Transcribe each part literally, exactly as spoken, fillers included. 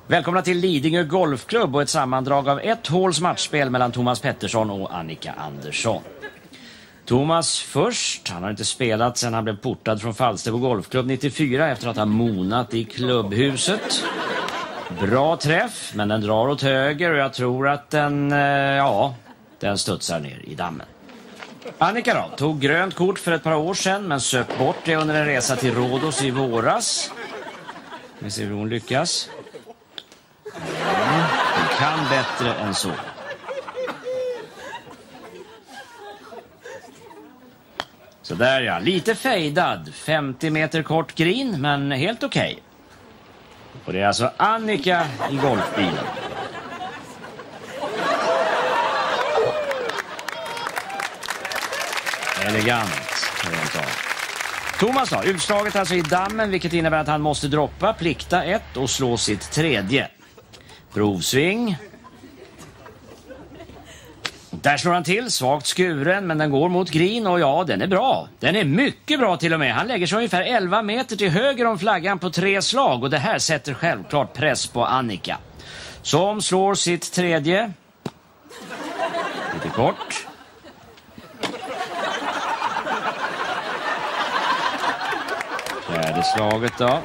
Välkomna till Lidingö Golfklubb och ett sammandrag av ett håls matchspel mellan Thomas Pettersson och Annika Andersson. Thomas först, han har inte spelat sedan han blev portad från Falsterbo Golfklubb nittiofyra efter att ha monat i klubbhuset. Bra träff, men den drar åt höger och jag tror att den, ja, den studsar ner i dammen. Annika då, tog grönt kort för ett par år sedan men söp bort det under en resa till Rhodos i våras. Vi ser hur hon lyckas. Mm, hon kan bättre än så. Så där ja, lite fejdad. femtio meter kort green, men helt okej. Okay. Och det är alltså Annika i golfbilen. Elegant. Thomas då, utslaget alltså i dammen, vilket innebär att han måste droppa, plikta ett och slå sitt tredje. Provsving. Där slår han till, svagt skuren, men den går mot green och ja, den är bra. Den är mycket bra till och med. Han lägger sig ungefär elva meter till höger om flaggan på tre slag och det här sätter självklart press på Annika. Som slår sitt tredje. Lite kort. Fjärde slaget då.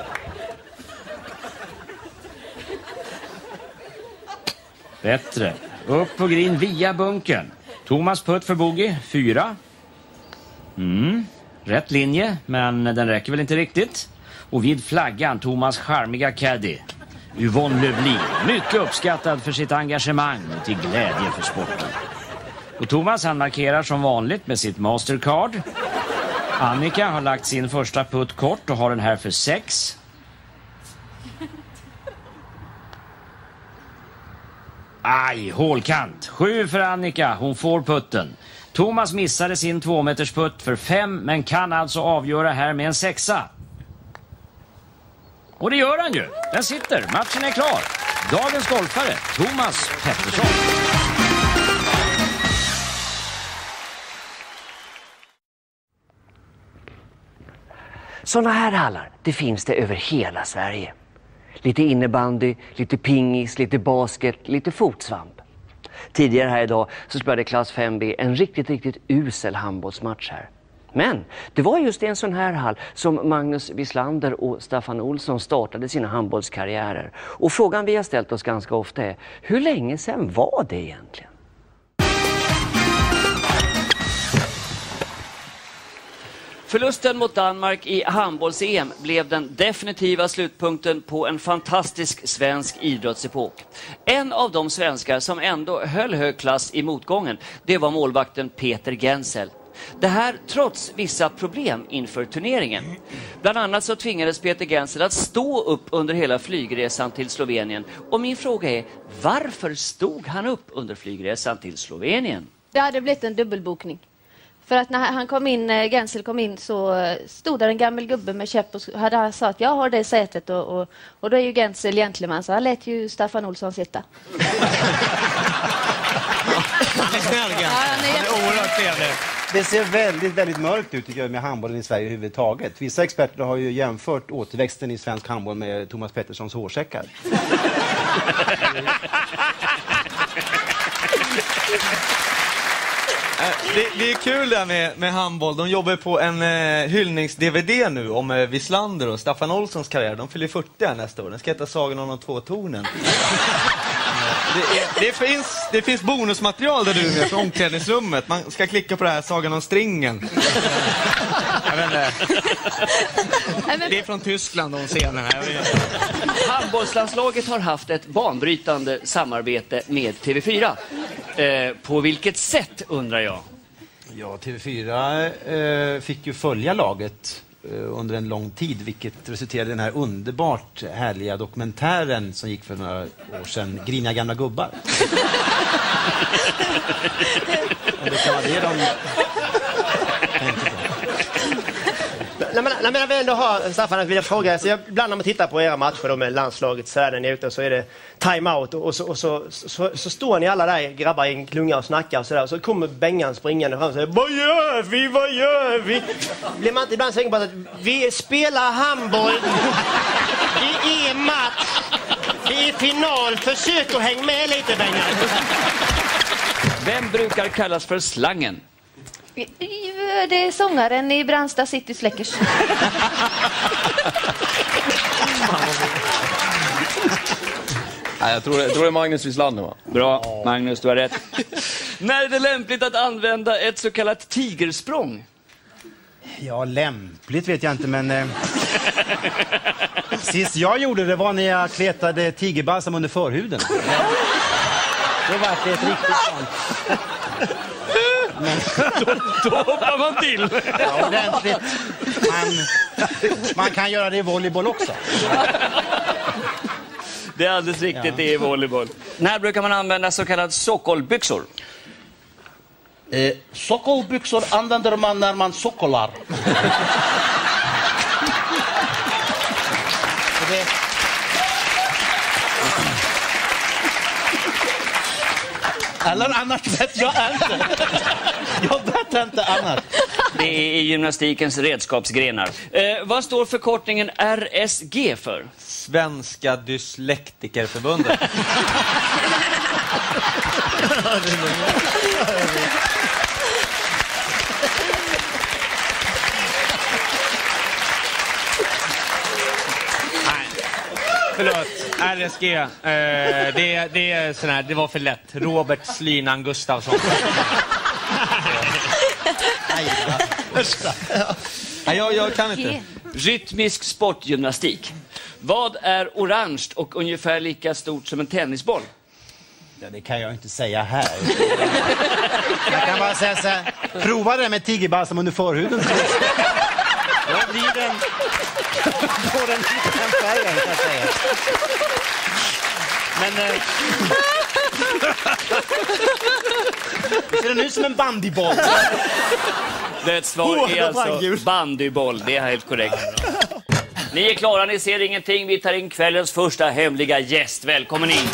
Bättre. Upp på green via bunkern. Thomas putt för bogey, fyra. Mm, rätt linje, men den räcker väl inte riktigt. Och vid flaggan, Thomas charmiga caddy, Yvonne Lövli. Mycket uppskattad för sitt engagemang och till glädje för sporten. Och Thomas han markerar som vanligt med sitt Mastercard. Annika har lagt sin första putt kort och har den här för sex. Aj, hålkant. Sju för Annika, hon får putten. Thomas missade sin tvåmeters putt för fem, men kan alltså avgöra här med en sexa. Och det gör han ju. Den sitter, matchen är klar. Dagens golfare, Thomas Pettersson. Såna här hallar, det finns det över hela Sverige. Lite innebandy, lite pingis, lite basket, lite fotsvamp. Tidigare här idag så spelade klass fem B en riktigt, riktigt usel handbollsmatch här. Men det var just en sån här hall som Magnus Wislander och Staffan Olsson startade sina handbollskarriärer. Och frågan vi har ställt oss ganska ofta är, hur länge sedan var det egentligen? Förlusten mot Danmark i handbolls-E M blev den definitiva slutpunkten på en fantastisk svensk idrottsepok. En av de svenskar som ändå höll hög klass i motgången, det var målvakten Peter Gensel. Det här trots vissa problem inför turneringen. Bland annat så tvingades Peter Gensel att stå upp under hela flygresan till Slovenien. Och min fråga är, varför stod han upp under flygresan till Slovenien? Det hade blivit en dubbelbokning. För att när han kom in, Gensel kom in, så stod där en gammal gubbe med käpp och hade sagt att jag har det sätet och, och, och då är ju Gensel gentleman, så han lät ju Staffan Olsson sitta. Han är snäll, Gensel. Ja, han är, han är oerhört trevlig. Det ser väldigt, väldigt mörkt ut tycker jag, med handbollen i Sverige överhuvudtaget. Vissa experter har ju jämfört återväxten i svensk handboll med Thomas Petterssons hårsäckar. Det, det är kul där med, med handboll. De jobbar på en eh, hyllnings-D V D nu om eh, Wislander och Staffan Olssons karriär. De fyller fyrtio här nästa år. Den ska heta Sagan om de två tornen. Det, är, det, finns, det finns bonusmaterial där du är med från omklädningsrummet. Man ska klicka på det här Sagan om stringen. Jag vet inte. Det är från Tyskland de scenerna. Handbollslandslaget har haft ett banbrytande samarbete med T V fyra. Eh, på vilket sätt undrar jag? Ja, T V fyra eh, fick ju följa laget eh, under en lång tid, vilket resulterade i den här underbart härliga dokumentären som gick för några år sedan, Griniga gamla gubbar. Och det kan vara det de tänkte på. När man, när man ändå har, Staffan, att vilja fråga, så jag, ibland när man tittar på era matcher då med landslaget så är den ute så är det timeout och, och, så, och så, så, så står ni alla där grabbar i en klunga och snackar och sådär och så kommer Bengan springande fram och säger, vad gör vi, vad gör vi? Blir man inte ibland säker på att vi spelar handboll, det är match, det är final. Försök att hänga med lite, Bengan. Vem brukar kallas för slangen? Det är sångaren i Brandsta City Släckers. Nej, jag tror, det, jag tror det är Magnus Wislander, va? Bra, Magnus, du har rätt. När är det lämpligt att använda ett så kallat tigersprång? Ja, lämpligt vet jag inte, men... Eh, sist jag gjorde det var när jag kletade tigerbalsam under förhuden. Det var det ett riktigt sånt. Men, då, då hoppar man till. Ja, ordentligt. Man, man kan göra det i volleyboll också. Det är alldeles riktigt, ja. Det är volleyboll. När brukar man använda så kallade sockolbyxor? Eh, sockolbyxor använder man när man sockolar. det... Eller annars vet jag inte. Jag vet inte annars. Det är i gymnastikens redskapsgrenar. Eh, vad står förkortningen R S G för? Svenska Dyslektikerförbundet. Förlåt, R S G. Eh, det, det är sån här, det var för lätt. Robert Slinan Gustafsson. Nej, jag, jag kan inte. Rytmisk sportgymnastik. Vad är orange och ungefär lika stort som en tennisboll? Ja, det kan jag inte säga här. Jag kan bara säga så här. Prova det med tigerbalsam under förhuden. Då blir den... Får den den färgen, kan jag säga. Men... Eh... ser den ut som en bandyboll? Det svar är alltså bandyboll. Det är helt korrekt. Ni är klara, ni ser ingenting. Vi tar in kvällens första hemliga gäst. Välkommen in.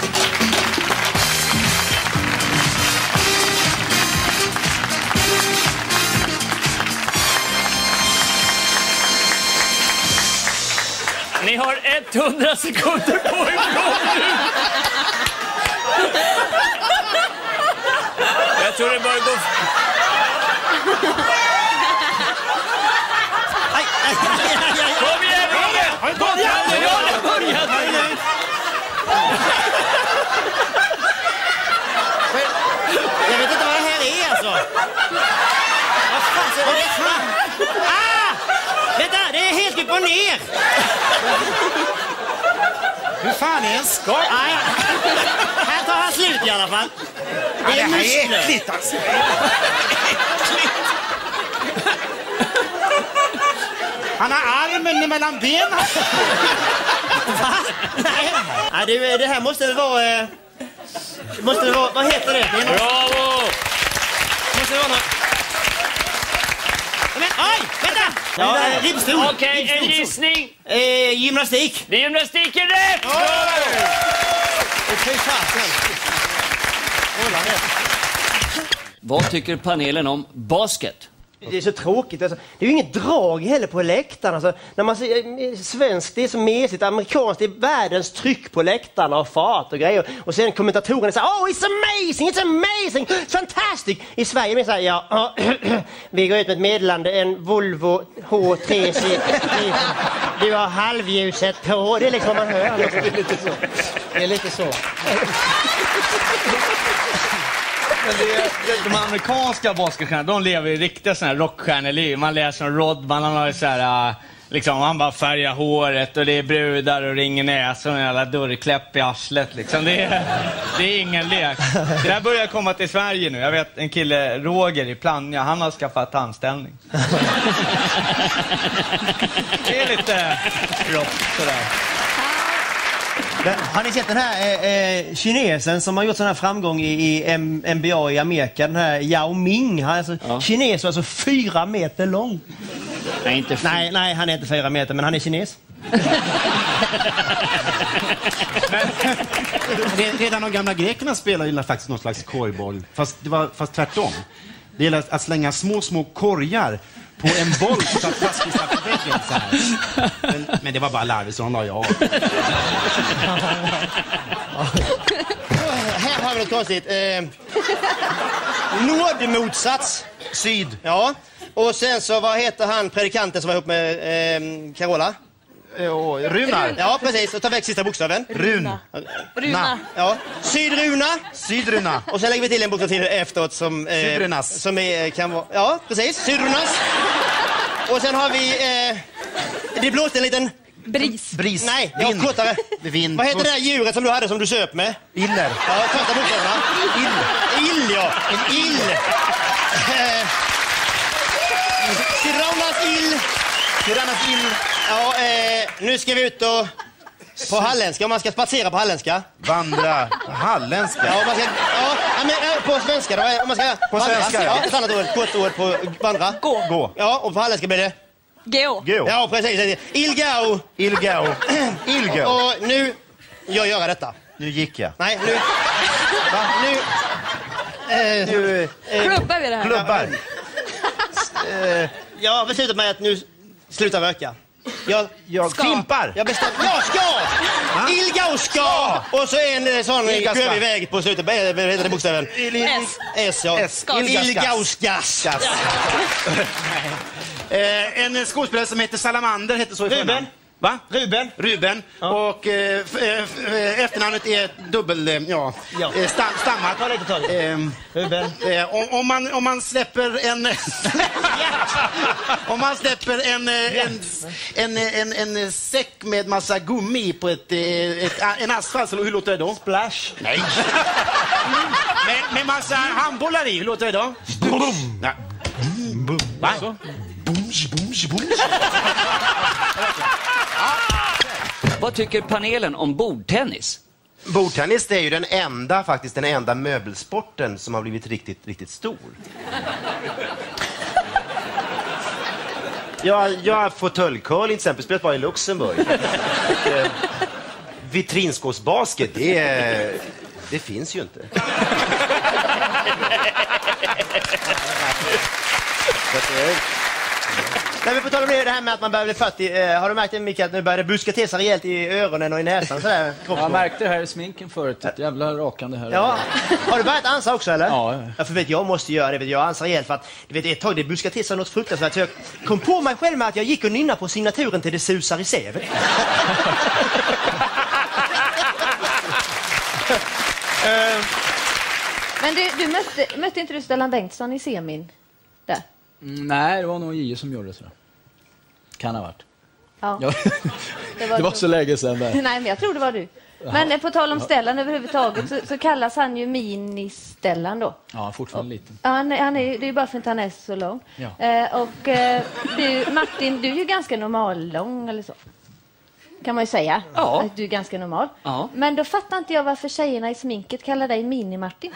Ni har hundra sekunder på er nu. Jag tror det börjar gå... Kom igen, Robert! Kom igen! Ja, det börjar! Jag vet inte vad det här är, alltså. Vad fan är det för? Ah! Vänta, det är helt upp och ner. Hur fan är en skott? Ah, ja. Här tar han slut i alla fall. Det är, ja, det här är muskler. äckligt, alltså. Han har armen mellan benen. Va? Nej, Nej det, det här måste väl vara... Eh, måste det vara... Vad heter det? det är något... Bravo! Måste det vara något... Men, oj! Vänta! Ja, eh, ribbstol. Okej, okay, en gissning. Eh, gymnastik. Det är gymnastik är rätt! Okej, fasen. Vad tycker panelen om basket? Det är så tråkigt. Alltså, det är ju inget drag heller på läktarna. Alltså, när man ser svenskt, det är så mesigt. Amerikanskt, det är världens tryck på läktarna och fart och grejer. Och sen kommentatorerna säger, oh, it's amazing, it's amazing, it's fantastic. I Sverige är det så här, ja, vi går ut med ett meddelande, en Volvo H tre C. Du har halvljuset på. Det är liksom vad man hör. Det är lite så. Det är lite så. Men det, det, de amerikanska basketstjärnorna, de lever i riktiga såna här rockstjärneliv. Man läser om Rodman, han har ju så här, liksom, han bara färgar håret och det är brudar och ringer näsan och en jävla dörrkläpp i arslet. Liksom. Det, är, det är ingen lek. Det här börjar komma till Sverige nu. Jag vet en kille, Roger i Plannja, han har skaffat anställning. Det är lite rått sådär. Har ni sett den här eh, eh, kinesen som har gjort sån här framgång i, i M- N B A i Amerika? Den här Yao Ming. Han är alltså, ja. Kines, alltså fyra meter lång. Nej, inte f- nej, nej, han är inte fyra meter, men han är kines. Redan de gamla grekerna spelade ju faktiskt någon slags korgboll. Fast, det var, fast tvärtom. Det gäller att slänga små, små korgar på en boll så att flaskan satt på väggen så här. Men, men det var bara larvigt så hon la jag. Här har vi något konstigt. Eh, Nordmotsats. Syd. Ja. Och sen så, vad heter han, predikanten som var ihop med eh, Carola? Oh, Runar. Ja, precis. Och ta väck sista bokstaven. Run. Runa. Ja. Sydruna. Sydruna. Och sen lägger vi till en bokstav till efteråt som... Eh, Sydrunas. Som är, kan vara... Ja, precis. Sydrunas. Och sen har vi... Eh, det blåste en liten... Bris. Bris. Nej, jag Vind. kortare. Vind. Vad heter det där djuret som du hade som du söp med? Iller. Ja, första bokstäverna. Ill. Ill, ja. En ill. Eh, Sydrunas ill. Sydrunas ill. Ja, eh, nu ska vi ut och... På halländska, om man ska spatsera på halländska. Vandra. Halländska. Ja, om man ska, ja, men äh, på svenska då. Om man ska På vandra. svenska, ja. ja. Ett annat ord, kort ord på vandra. Gå. Gå. Ja, och på halländska blir det? Gå. Gå. Ja, precis. Ilgao. Ilgao. Ilgao. Och, och nu... Jag gör detta. Nu gick jag. Nej, nu... Va? Nu... Eh, Nu eh, Klubbar vi det här? klubbar. eh, jag har beslutat mig att nu sluta röka. Jag... Jag Ska. fimpar. Jag bestämmer... Jag ska! Ilgao ska! Och så en eh, sån Ilgao ska. kurvig väg på slutet. Vad heter det bokstäven? S. S, ja. S. Ilgauskas. Eh, en skådespelare som heter Salamander heter så i Ruben. förnamn. Va? Ruben. Ruben. Och eh, f- eh, f- eh, efternamnet är dubbel... Eh, ja. Ja. Eh, stam, stammat. Ta lite tag. Eh, Ruben. eh, om, om, man, om man släpper en... om man släpper en, eh, en, en, en, en, en säck med massa gummi på ett, eh, ett, en asfalt, så hur låter det då? Splash. Nej. med, med massa handbollar i, hur låter det då? Nej. Va? Vad tycker panelen om bordtennis? Bordtennis, det är ju den enda, faktiskt den enda möbelsporten som har blivit riktigt, riktigt stor. Jag, jag har fåtöljcurling till exempel, spelat bara i Luxemburg. Och, eh, vitrinskåpsbasket, det, är- det finns ju inte. Så att, eh, Nej, vi får tala om det här med att man börjar bli fyrtio. Eh, har du märkt det, Mikael, att nu börjar det buska till sig rejält i öronen och i näsan? Sådär, Jag märkte det här i sminken förut. Ett jävla rakande här. Ja. Har du börjat ansa också, eller? Ja, ja. Ja, för vet, jag måste göra det. Vet, jag ansar rejält för att du vet, ett tag det buskade till sig något fruktansvärt. Så jag kom på mig själv med att jag gick och nynnade på signaturen till Det susar i säven. Men du, du mötte, mötte inte du Stellan Bengtsson i semin? Där. Mm, nej, det var nog J som gjorde det, tror jag. Kan ha varit. Ja. Ja. Det var, Det var så länge sedan där. Nej, men jag tror det var du. Men eh, på tal om Stellan överhuvudtaget så, så kallas han ju Mini-Stellan då. Ja, fortfarande liten. Ja, han, är- han är, det är ju bara för att han är så lång. Ja. Eh, och eh, du, Martin, du är ju ganska normallång eller så. Kan man ju säga. Ja. Att du är ganska normal. Ja. Men då fattar inte jag varför tjejerna i sminket kallar dig Mini-Martin.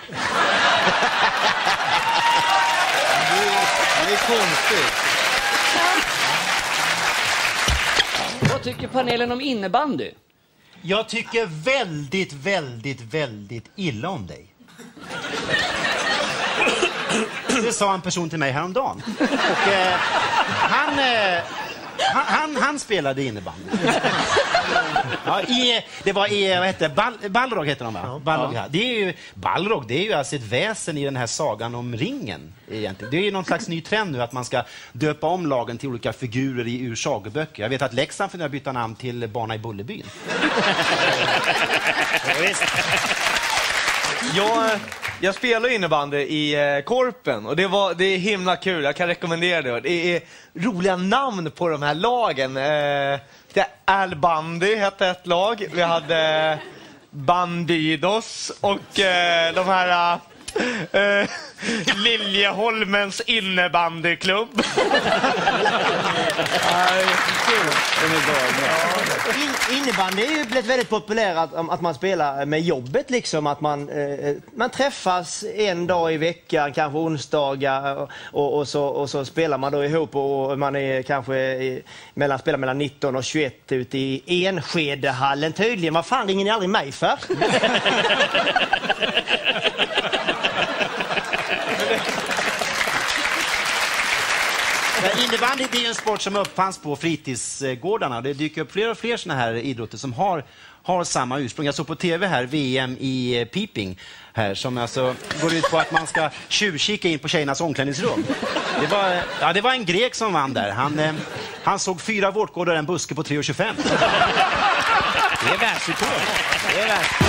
Det är konstigt. Vad tycker panelen om innebandy? Jag tycker väldigt, väldigt, väldigt illa om dig. Det sa en person till mig häromdagen. Och eh, han, eh, han, han, han spelade innebandy. Ja, i, det var i, vad heter det? Ball, Balrog heter de, va? Balrog, ja. Det är ju, Balrog, det är ju alltså ett väsen i den här sagan om ringen. Egentligen. Det är ju någon slags ny trend nu att man ska döpa om lagen till olika figurer i ur sagoböcker. Jag vet att Leksand funderar byta namn till Barna i Bullerbyn. Jag, jag spelar innebandy i eh, Korpen och det, var, det är himla kul, jag kan rekommendera det. Det är roliga namn på de här lagen. Eh, det är Bandy hette ett lag, vi hade eh, Bandidos och eh, de här eh, Liljeholmens innebandyklubb. In, innebandy är ju blivit väldigt populärt att, att man spelar med jobbet liksom. Att man, eh, man träffas en dag i veckan, kanske onsdagar och, och, och, så, och så spelar man då ihop och man är kanske i, mellan, spelar mellan nitton och tjugoett ute i Enskedehallen tydligen. Vad fan ringer ni aldrig mig för? innebandy är en sport som uppfanns på fritidsgårdarna. Det dyker upp fler och fler såna här idrotter som har, har samma ursprung. Jag såg på tv här V M i peeping här, som alltså går ut på att man ska tjuvkika in på tjejernas omklädningsrum. Det var, ja, det var en grek som vann där. Han, eh, han såg fyra vårtgårdar och en buske på tre komma tjugofem. Det är världsrekord. Det är världsrekord.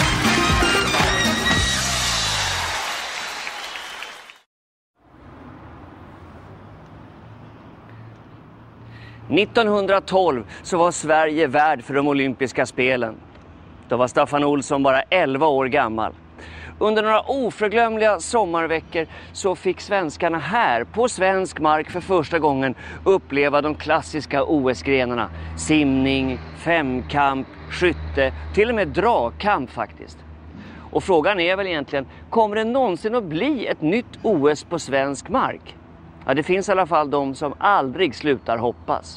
nittonhundratolv så var Sverige värd för de olympiska spelen. Då var Staffan Olsson bara elva år gammal. Under några oförglömliga sommarveckor så fick svenskarna här på svensk mark för första gången uppleva de klassiska O S-grenarna. Simning, femkamp, skytte, till och med dragkamp faktiskt. Och frågan är väl egentligen, kommer det någonsin att bli ett nytt O S på svensk mark? Ja, det finns i alla fall de som aldrig slutar hoppas.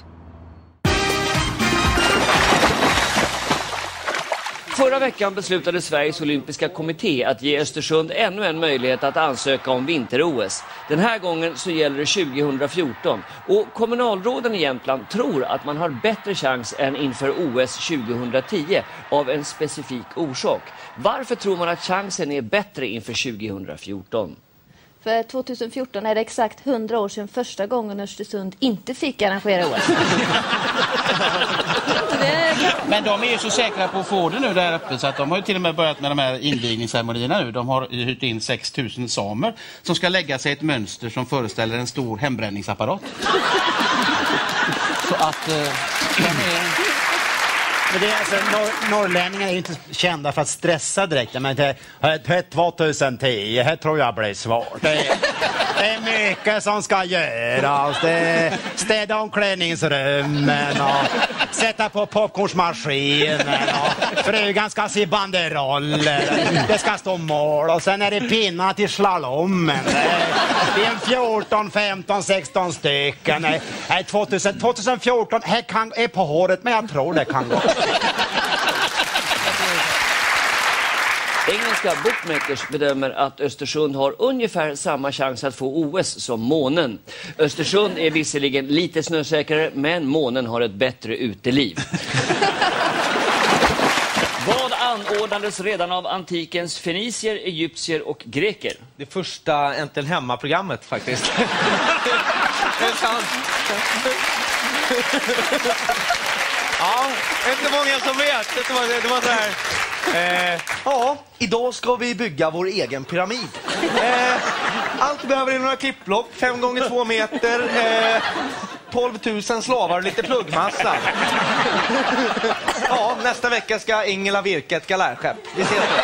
Förra veckan beslutade Sveriges olympiska kommitté att ge Östersund ännu en möjlighet att ansöka om vinter-O S. Den här gången så gäller det tjugohundrafjorton och kommunalråden i Jämtland tror att man har bättre chans än inför O S tjugohundratio av en specifik orsak. Varför tror man att chansen är bättre inför tjugohundrafjorton? För tjugohundrafjorton är det exakt hundra år sedan första gången Östersund inte fick arrangera O S. Men de är ju så säkra på att få det nu där uppe så att de har ju till och med börjat med de här invigningsceremonierna nu. De har hyrt in sex tusen samer som ska lägga sig ett mönster som föreställer en stor hembränningsapparat. Så att eh, de är... Men det är alltså, norr, norrlänningar är ju inte kända för att stressa direkt. Men det är tjugohundratio, här tror jag blir svårt. Det är, det är mycket som ska göras. Det är städa omklädningsrummen och sätta på popcornsmaskinen och frugan ska se banderoller. Det ska stå mål och sen är det pinnar till slalommen. Det är en fjorton, femton, sexton stycken. Nej, tjugohundra, tjugohundrafjorton här kan, är på håret, men jag tror det kan gå. Engelska bookmakers bedömer att Östersund har ungefär samma chans att få O S som månen. Östersund är visserligen lite snösäkrare, men månen har ett bättre uteliv. Vad anordnades redan av antikens fenicier, egyptier och greker? Det första Äntligen hemma-programmet faktiskt. Det är sant. Ja, inte många som vet. Det var, det var så här. Eh, ja, idag ska vi bygga vår egen pyramid. Eh, allt vi behöver är några klippblock, fem gånger två meter, eh, tolv tusen slavar och lite pluggmassa. Ja, nästa vecka ska Ingela virka ett galärskepp. Vi ses då.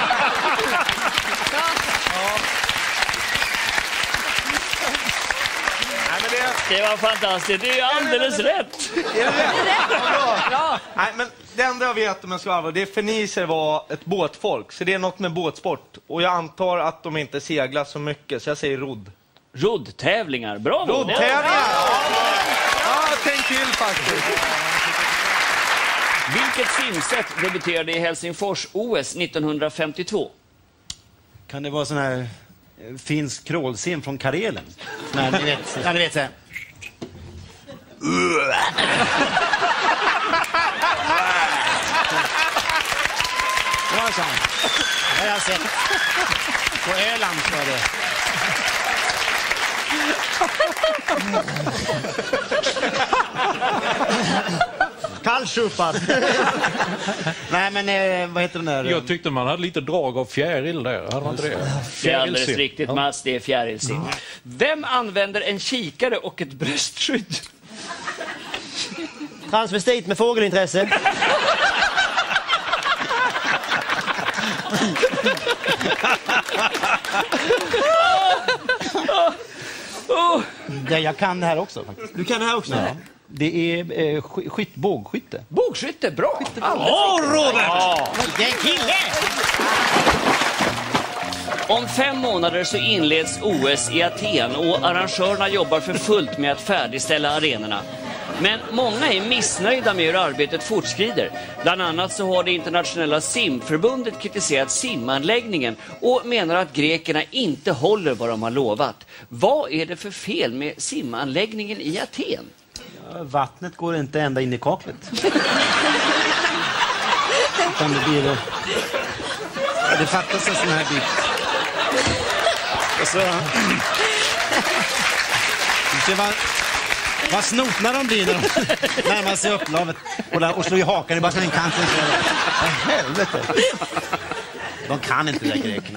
Det var fantastiskt, det är ju alldeles rätt. Är det rätt? Ja, bra. Nej, men det enda jag vet om en slarvar, det är fenicier var ett båtfolk. Så det är något med båtsport. Och jag antar att de inte seglar så mycket, så jag säger rodd. Roddtävlingar, bra. Roddtävlingar, ja. Ja, tänk till faktiskt. Vilket simsätt debuterade i Helsingfors O S nittonhundrafemtiotvå? Kan det vara sån här finsk krålsim från Karelen? Nej, ni vet, ja, ni vet så här. Det var så. Det har jag sett. På Öland så är det. Kallsupad. Nej, men eh, vad heter den där? Jag tyckte man hade lite drag av fjäril där. Hade man inte det? Det är alldeles riktigt, ja. Mats, det är fjärilsim. Vem använder en kikare och ett bröstskydd? Transvestit med fågelintresse. Ja, jag kan det här också faktiskt. Du kan det här också? Ja. Det är eh, skytt, bågskytte. Bågskytte, bra! Åh, oh, Robert! Ja. Vilken kille! Om fem månader så inleds O S i Aten och arrangörerna jobbar för fullt med att färdigställa arenorna. Men många är missnöjda med hur arbetet fortskrider. Bland annat så har det internationella simförbundet kritiserat simanläggningen och menar att grekerna inte håller vad de har lovat. Vad är det för fel med simanläggningen i Aten? Ja, vattnet går inte ända in i kaklet. Utan det blir... Ja, det fattas en sån här bit. Och så... Det var... Vad snotna de blir när de närmar sig upplavet och, och slår i hakan i bassängkanten. Vad helvete. De kan inte det där grekerna.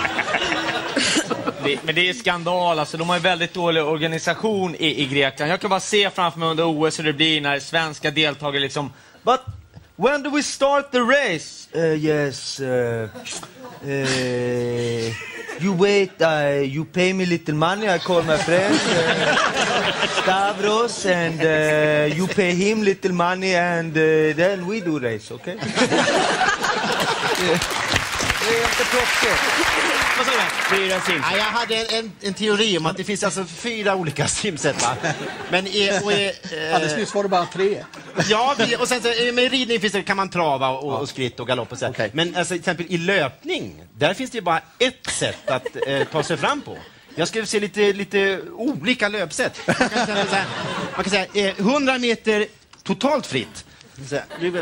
Det, men det är skandal, alltså. De har en väldigt dålig organisation i, i Grekland. Jag kan bara se framför mig under O S hur det blir när svenska deltagare liksom... But when do we start the race? Uh, yes... Uh, uh, you wait, uh, you pay me little money, I call my friend uh, Stavros, and uh, you pay him little money, and uh, then we do race, okay? Det är inte proffsigt. Vad säger du? Fyra simsätt. Ja, jag hade en, en, en teori om att det finns alltså fyra olika simsätt, va? Men i, och i, eh, alldeles nyss var det bara tre. Ja, och sen så, med ridning finns det, kan man trava och, och skritt och galopp och så. Okay. Men alltså, till exempel i löpning, där finns det ju bara ett sätt att eh, ta sig fram på. Jag skulle se lite, lite olika löpsätt. Man kan säga, man kan säga eh, hundra meter totalt fritt. Så, du,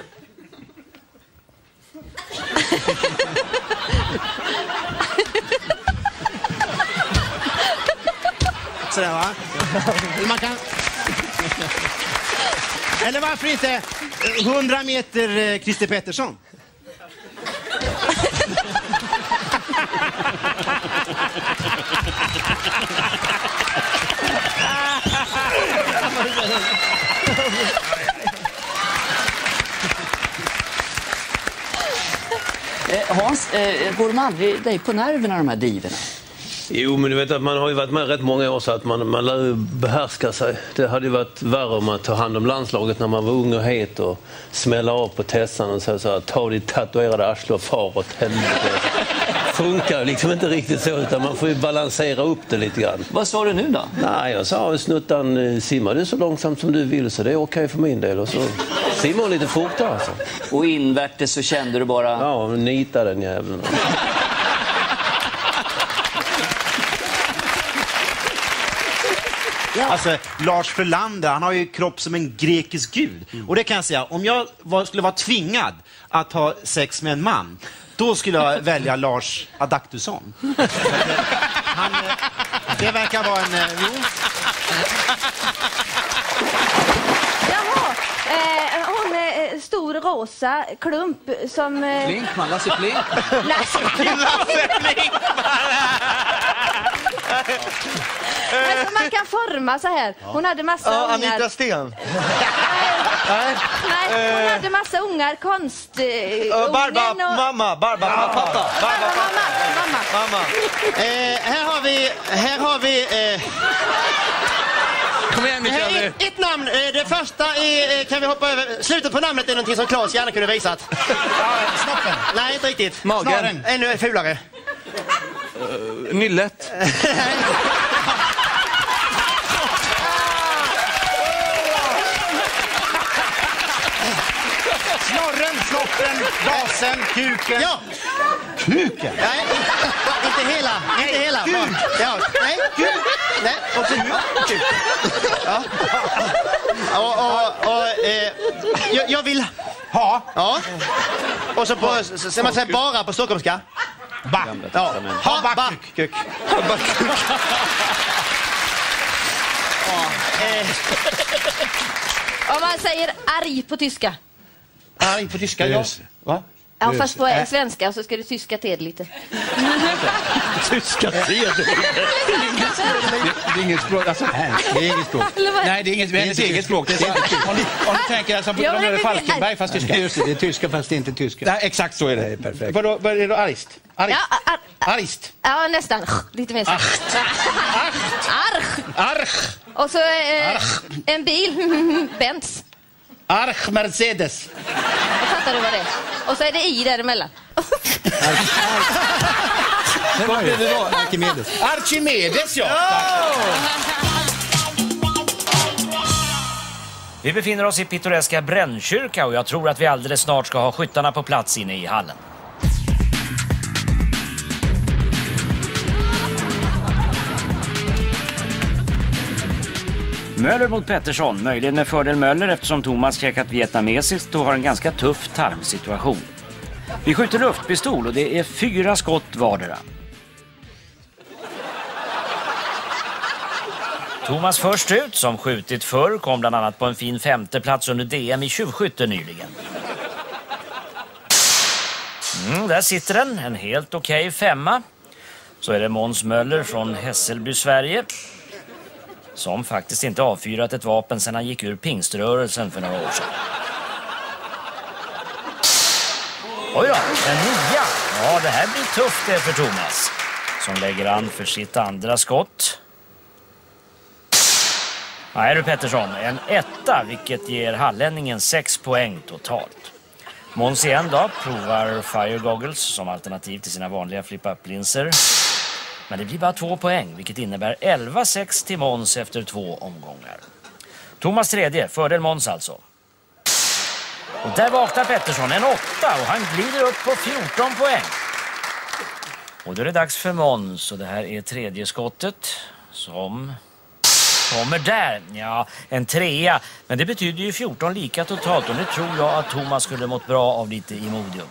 sådär, va? Man kan... Eller varför inte hundra meter eh, Christer Pettersson? eh, Hans, eh, går de aldrig dig på nerverna, de här divorna? Jo, men du vet att man har ju varit med rätt många år så att man, man lär ju behärska sig. Det hade ju varit värre om man tar hand om landslaget när man var ung och het och smälla av på tessan och så, så ta ditt tatuerade arsle och far åt helvete. Funkar liksom inte riktigt så, utan man får ju balansera upp det lite grann. Vad sa du nu då? Nej, jag sa snuttan, simmar du så långsamt som du vill så det är okej för min del. Och så simmar lite fortare alltså. Och invärtes så kände du bara... Ja, nita den jäveln. Ja. Alltså, Lars Frölander, han har ju kropp som en grekisk gud. Mm. Och det kan jag säga, om jag var, skulle vara tvingad att ha sex med en man, då skulle jag välja Lars Adaktusson. Han, det verkar vara en... Jo. Jaha, eh, hon är stor rosa klump som... Eh... Flinkman, Lasse Flink. Lasse Flink. Men som man kan forma så här. Hon hade massa ja, ungar. Anita Sten. Nej, nej, hon hade massa ungar. Konst... Uh, Barba, och... mamma. Barba, ja. Pappa. Barba, Barba, mamma. Mamma. mamma. Eh, här har vi... Här har vi... Eh... Kom igen, Michael. Ett, ett namn. Eh, det första är... Kan vi hoppa över? Slutet på namnet är någonting som Claes gärna kunde visat. Ja, snoppen. Nej, inte riktigt. Magen. Snaren. Ännu fulare. Uh, nyllet. Snorren, snoppen, gasen, kuken. Ja. Kuken? Nej, inte hela. Inte hela. Kuk. Ja. Nej, kuk. Nej, också kuk. Ja. Och, och, och eh, jag, jag vill ha. Ja. Och så på, så man säger bara på stockholmska. Ba. Ja. Ha back. Kuk. Om man säger arg på tyska. Arg på tyska, ja. Va? Ja, fast på äh. svenska så ska du tyska till det lite. Tyska till det? Det är inget språk. Alltså, det är inget språk. Nej, det är inget det är hennes eget språk. Det är om, ni, om ni tänker alltså på ja, de Falkenberg fast tyska. Just det, det är tyska fast det är inte tyska. Nej, exakt så är det. Det är perfekt. Vadå, vad är det argst? Argst? Ja, ar argst? Ja, nästan. Lite mer så. Archt. Arch. Arch. Och så eh, en bil. Benz. Arch Mercedes. Och fattar du vad det är? Och så är det i däremellan. Vad är det då? Archimedes. Archimedes, ja. Vi befinner oss i pittoreska Brännkyrka och jag tror att vi alldeles snart ska ha skyttarna på plats inne i hallen. Möller mot Pettersson, möjligen med fördel Möller eftersom Thomas käkat vietnamesiskt och har en ganska tuff tarmsituation. Vi skjuter luftpistol och det är fyra skott vardera. Thomas först ut, som skjutit förr, kom bland annat på en fin femte plats under D M i tjuvskytte nyligen. Mm, där sitter den, en helt okej femma. Så är det Måns Möller från Hässelby, Sverige. Som faktiskt inte avfyrat ett vapen sedan han gick ur pingströrelsen för några år sedan. Oj då, en nia. Ja, det här blir tufft det för Thomas. Som lägger an för sitt andra skott. Nej du Pettersson, en etta vilket ger hallänningen sex poäng totalt. Måns igen då provar Fire Goggles som alternativ till sina vanliga flip-up-linser. Men det blir bara två poäng vilket innebär elva sex till Måns efter två omgångar. Thomas tredje, fördel Måns alltså. Och där vaknar Pettersson, en åtta och han glider upp på fjorton poäng. Och då är det dags för Måns och det här är tredje skottet som kommer där. Ja, en trea. Men det betyder ju fjorton lika totalt och nu tror jag att Thomas skulle mått bra av lite Imodium.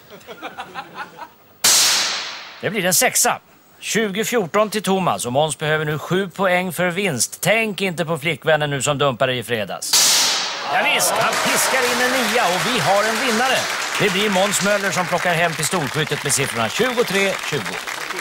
Det blir en sexa. tjugo fjorton till Thomas och Måns behöver nu sju poäng för vinst. Tänk inte på flickvännen nu som dumpade i fredags. Ja visst, han piskar in en nia och vi har en vinnare. Det blir Måns Möller som plockar hem pistolskyttet med siffrorna tjugotre tjugo.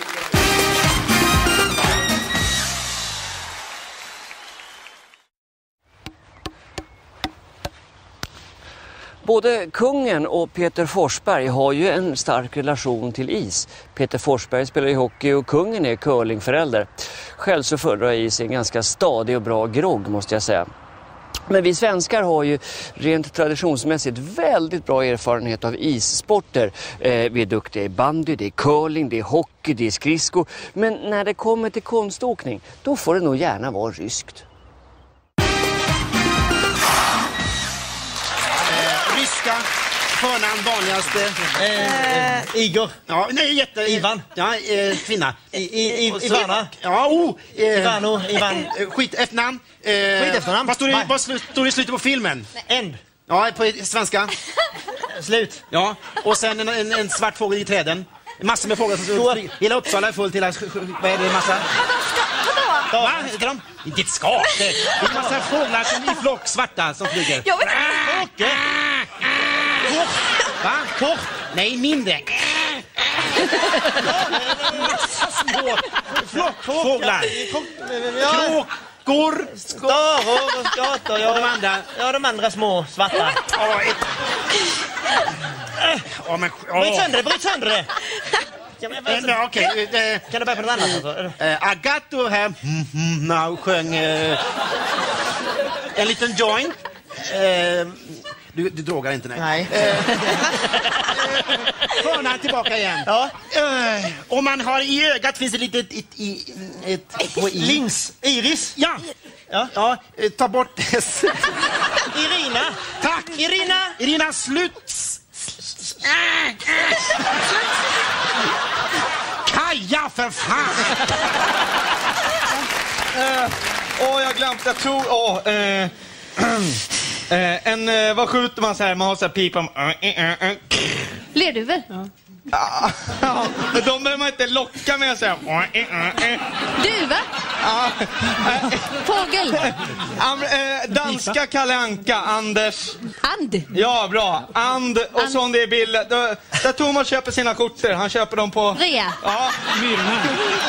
Både kungen och Peter Forsberg har ju en stark relation till is. Peter Forsberg spelar i hockey och kungen är curlingförälder. Själv så föredrar jag is en ganska stadig och bra grogg måste jag säga. Men vi svenskar har ju rent traditionsmässigt väldigt bra erfarenhet av issporter. Eh, vi är duktiga i bandy, det är curling, det är hockey, det är skridsko. Men när det kommer till konståkning, då får det nog gärna vara ryskt. Ryska, förnamn vanligaste. Eh, eh, Igor. Ja, nej, jätte... Ivan. Ja, eh, kvinna. I, i, I, Ivana. Ja, oh. Eh, Ivano, Ivan. Eh, skit efternamn. Eh, Skit efternamn? Vad står det, vad står det i slutet på filmen? End. Ja, på svenska. Slut. Ja, och sen en, en, en svart fågel i träden. Massor med fåglar som står. Hela Uppsala är fullt, hela... Vad är det, massa? Vadå? Va? Heter de? Inte ett skap. Det är en massa fåglar som i flock, svarta, som flyger. Jag vet inte. Kort. Va? Kort? Nej, mindre. Massa små flockfåglar. Kråkor. Staror och skator. Ja, och de andra. Ja, de andra små svarta. Ja, ett... Ja, men... Bryt sönder det, bryt sönder det. Ja, men, ja, okej. Okay. Kan du börja på något annat? Alltså? Uh, Agato här now sjöng uh, en liten joint. Uh, du, du drogar inte, nej. Nej. Förnamn tillbaka igen. Ja. Uh, om man har i ögat finns det lite ett, ett, ett, ett på i. Lins. Iris. Ja. Ja. Ja. Uh, ta bort det. Irina. Tack. Irina. Irina, slut. Kaja, för fan! Åh, uh, oh, jag glömde. Jag tror... Åh, oh, uh, uh, en... Uh, vad skjuter man så här? Man har så här pipa... Uh, uh, uh. Lerduvor? Ja. Ja, men de behöver man inte locka med så här. Uh, uh, uh. Duva? Ja. Fågel? Um, uh, danska Kalle Anka, Anders. And? Ja, bra. And och And. Sån det är bild. Där, där Thomas köper sina korter. Han köper dem på... Rea? Ja. Myrna.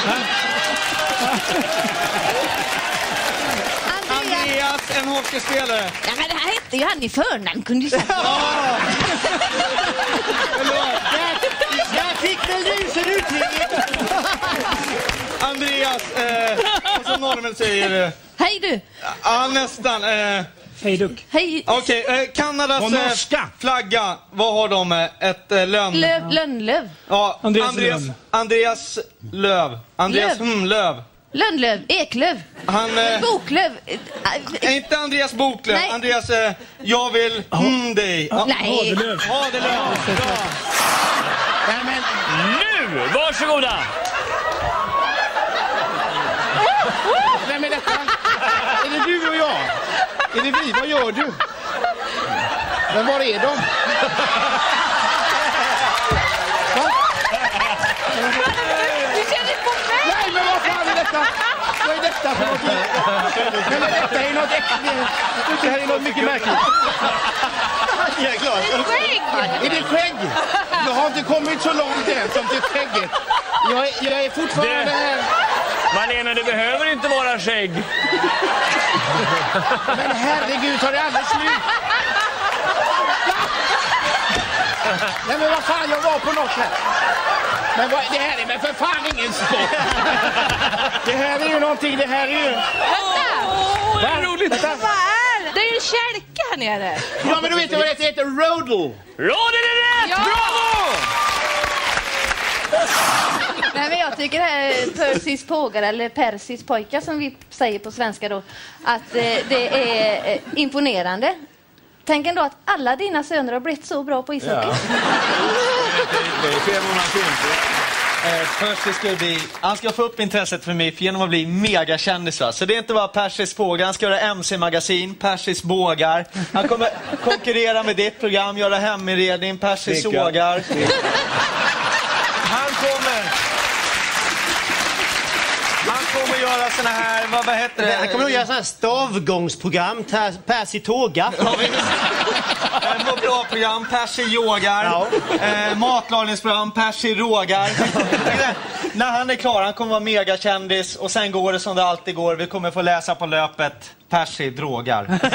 Andreas, en hockeyspelare. Ja, men det här hette ju han i förnamn, kunde du säga. Ja. Jag fick väl du för utredning. Andreas, eh, och så normen säger... Eh, Hej du. Ja, nästan. Eh, Hej duck. Hej. Okej, okay, eh, Kanadas eh, flagga, vad har de? Eh, ett eh, lönn... Löv, lönnlöv. Ja, Andreas, Andreas, Andreas Löv. Andreas Löv. Mm, Löv. Lönnlöv, Eklöv, Han, eh, Boklöv. Är inte Andreas Boklöv? Nej. Andreas, eh, jag vill mm, dig. Ja. Nej. Hadelöv. Hadelöv. Bra. Nej, men... Nu, varsågoda! Nej, men detta... Är det du och jag? Är det vi? Vad gör du? Men var är de? Va? Du känner på mig! Nej, men vad fan är detta? Vad är detta för någonting? Nej, men detta är något äckligt. Det här är något mycket märkligt. Jag är glad. Skägg! Är det skägg? Jag har inte kommit så långt än som till skägget. Jag är, jag är fortfarande Det- här. Malena, det behöver inte vara skägg. Men herregud, tar det aldrig slut? Nej, men vad fan, jag var på något här. Men vad, det här är väl för fan ingen sport. Det här är ju någonting, det här är ju... Åh, det är roligt. Vänta. Vad är det? Det är ju en kälke här nere. Ja, men du vet vad det heter, det heter rodel. Råder det rätt? Ja. Bravo! Nej, men jag tycker det här Persis pågar, eller Persis pojkar som vi säger på svenska då, att eh, det är eh, imponerande. Tänk ändå att alla dina söner har blivit så bra på ishockey. Ja. Det är femhundrafemtio. Eh, Percy ska bli, han ska få upp intresset för mig genom att bli megakändis. Va? Så det är inte bara Persis bågar, han ska göra M C-magasin, Persis bågar. Han kommer konkurrera med ditt program, göra heminredning, Persis Snicka. sågar. Han kommer... Han kommer göra såna här, vad, vad heter det? Han kommer nog göra såna här stavgångsprogram, ta- Percy tåga. Eh, Vad bra program, Percy yogar. Ja. Eh, matlagningsprogram, Percy rågar. När han är klar, han kommer vara megakändis. Och sen går det som det alltid går. Vi kommer få läsa på löpet, Percy drogar. Ja,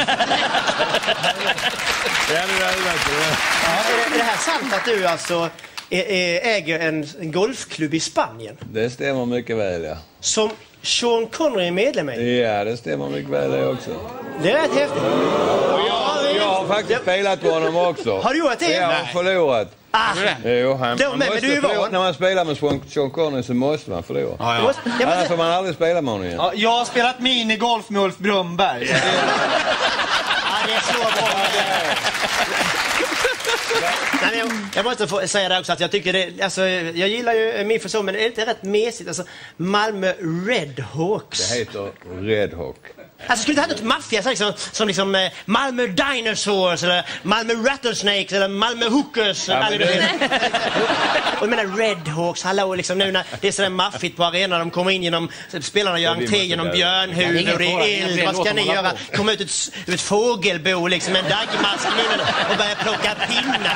är, det, är det här sant att du alltså ä- ä- äger en, en golfklubb i Spanien? Det stämmer mycket väl, ja. Som Sean Connery är medlem i? Ja, det stämmer mycket väl det också. Det är rätt häftigt. Jag har faktiskt spelat på honom också. Har du gjort det? Jag har Nej. förlorat. Ah, Jo, han, Då, man men- måste men du är förlora. van. När man spelar med Sean- Sean Connery så måste man förlora. Ja, jag måste, jag Annars måste, får man aldrig spela med honom igen. Ja, jag har spelat minigolf med Ulf Brumberg. Så det, ja, det är så bra. Nej, men jag, jag måste få säga det också att jag tycker det, alltså, jag gillar ju min person, men det är inte rätt mesigt. Alltså, Malmö Redhawks. Det heter Redhawk. Alltså skulle du ha ett maffia så liksom, som liksom eh, Malmö Dinosaurs eller Malmö Rattlesnakes eller Malmö Hookers. Ja, eller, men det- och jag menar Redhawks, hallå liksom nu när det är sådär maffigt på arenan, de kommer in genom, spelarna gör Ja, vi entré måste genom där. björnhuvud och det är eld, vad ska ni göra? Komma ut ett, ur ett fågelbo liksom, en dagmask i munnen och börja plocka pinnar.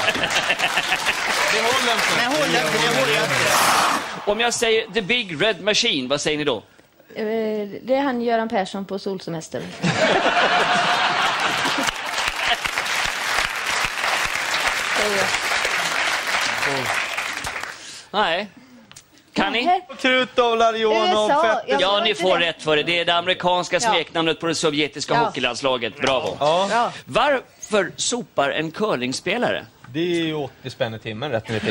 det håller inte. Nej, håll inte, det håller jag inte. Om jag säger The Big Red Machine, vad säger ni då? Eh, Det är han Göran Persson på solsemester. Nej. Kan ni? Nej. Krutdollar, Jonov, U S A, Fett. jag- Ja, tror ni inte får det. rätt för det. Det är det amerikanska Ja. smeknamnet på det sovjetiska Ja. hockeylandslaget. Bravo. Bra. Varför sopar en curlingspelare? Det är ju åttio spänn i timmen rätt nu.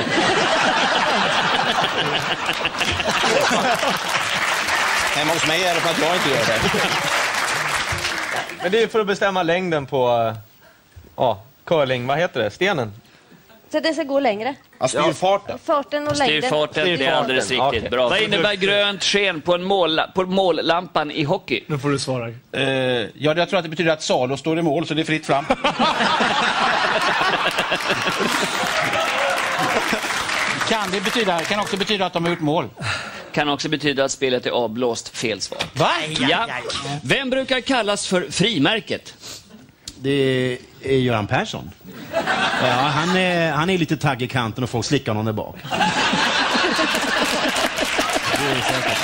Hemma hos mig är det för att jag inte gör det. Men det är för att bestämma längden på eh, ja, curling, vad heter det? Stenen? Så det ska gå längre. Ja, styrfarten. Farten och längden. Styrfarten, det är alldeles riktigt. Okej. Bra. Vad innebär grönt sken på, en mål, på mållampan i hockey? Nu får du svara. Eh, ja, jag tror att det betyder att Salo står i mål så det är fritt fram. Kan det betyda, kan också betyda att de har gjort mål. Kan också betyda att spelet är avblåst. Fel svar. Va? Ja. Vem brukar kallas för frimärket? Det är Göran Persson. Ja, han är, han är lite tagg i kanten och folk slickar honom där bak. Det är säkert.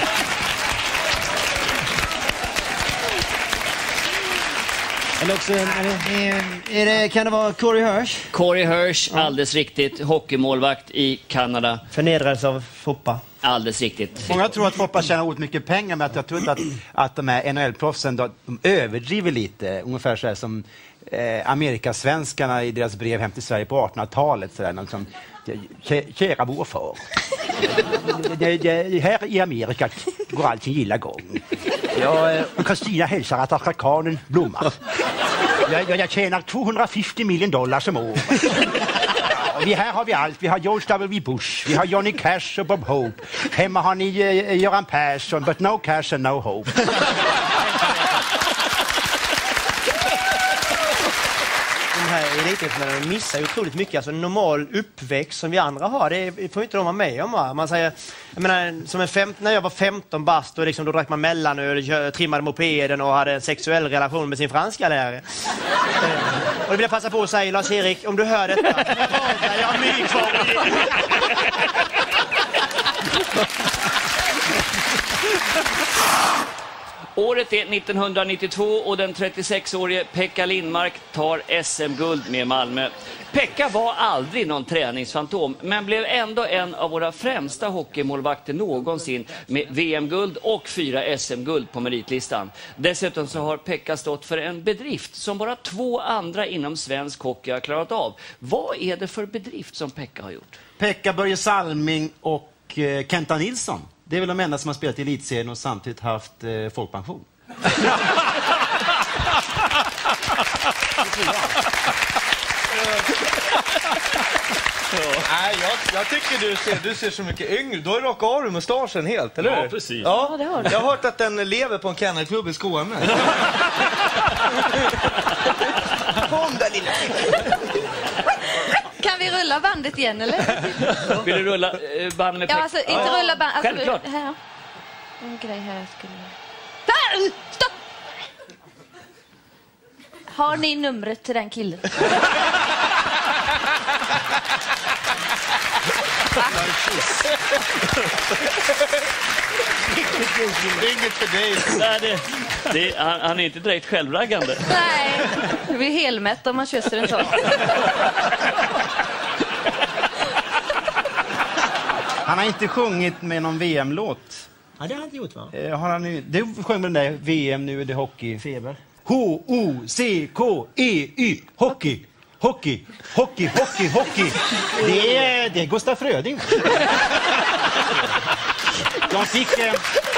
Eller också, är det, är det, kan det vara Corey Hirsch? Corey Hirsch, alldeles riktigt. Hockeymålvakt i Kanada. Förnedrades av Foppa. Alldeles riktigt. Många tror att Foppa tjänar oerhört mycket pengar, men att jag tror inte att, att de här N H L-proffsen de överdriver lite. Ungefär så här som eh, Amerikasvenskarna i deras brev hem till Sverige på artonhundratalet. Så där, liksom, kära vår far. det, det, här i Amerika går allting gilla gång. Ja, och Kristina hälsar att afrikanen blommar. Jag, jag, jag tjänar tvåhundrafemtio miljoner dollar som år. Ja, vi, här har vi allt. Vi har George W. Bush, vi har Johnny Cash och Bob Hope. Hemma har ni uh, Göran Persson, but no cash and no hope. De här elitidrottsmännen missar ju otroligt mycket. Alltså normal uppväxt som vi andra har, det får inte de vara med om. Va? Man säger, jag menar, som en fem, när jag var femton bast och liksom, då drack man mellanöl, trimmade mopeden och hade en sexuell relation med sin franska lärare. Och det vill jag passa på att säga, Lars-Erik, om du hör detta, jag har mycket kvar. Året är nittonhundranittiotvå och den trettiosexårige Pekka Lindmark tar S M-guld med Malmö. Pekka var aldrig någon träningsfantom, men blev ändå en av våra främsta hockeymålvakter någonsin med V M-guld och fyra S M-guld på meritlistan. Dessutom så har Pekka stått för en bedrift som bara två andra inom svensk hockey har klarat av. Vad är det för bedrift som Pekka har gjort? Pekka, Börje Salming och eh, Kenta Nilsson. Det är väl de enda som har spelat i elitserien och samtidigt haft eh, folkpension. Nej, jag, jag tycker du ser, du ser så mycket yngre. Du har ju rakat av dig mustaschen helt, eller hur? Ja, precis. Ja, Ja, det har du. jag har hört att den lever på en kennelklubb i Skåne. Kom där, lilla. Kan vi rulla bandet igen, eller? Vill du rulla eh, band med Pekka? Ja, alltså inte Ja, rulla band. Alltså, självklart. Här. En grej här jag skulle... Där! Stopp! Har ni numret till den killen? Inget för dig. Nej, det, det, han, han är inte direkt självraggande. Nej, det blir helmätt om man kysser en sån. Han har inte sjungit med någon V M-låt. Ja, det har han inte gjort, va? Eh, har han ju, det sjöng med den där V M, nu är det hockey. Feber. H O C K E Y. Hockey. Hockey. Hockey, hockey, hockey. Det är, det är Gustaf Fröding. De fick... Eh...